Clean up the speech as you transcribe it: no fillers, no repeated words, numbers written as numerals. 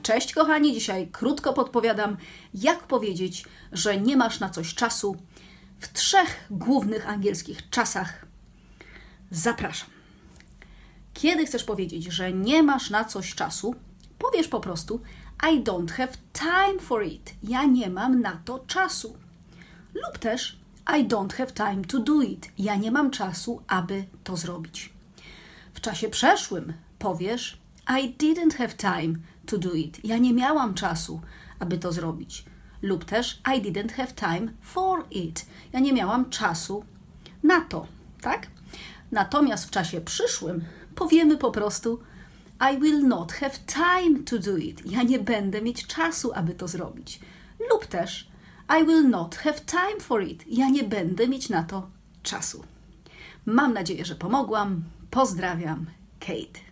Cześć kochani, dzisiaj krótko podpowiadam, jak powiedzieć, że nie masz na coś czasu w 3 głównych angielskich czasach. Zapraszam. Kiedy chcesz powiedzieć, że nie masz na coś czasu, powiesz po prostu I don't have time for it. Ja nie mam na to czasu. Lub też I don't have time to do it. Ja nie mam czasu, aby to zrobić. W czasie przeszłym powiesz I didn't have time to do it. Ja nie miałam czasu, aby to zrobić. Lub też I didn't have time for it. Ja nie miałam czasu na to, tak? Natomiast w czasie przyszłym powiemy po prostu I will not have time to do it. Ja nie będę mieć czasu, aby to zrobić. Lub też I will not have time for it. Ja nie będę mieć na to czasu. Mam nadzieję, że pomogłam. Pozdrawiam, Kate.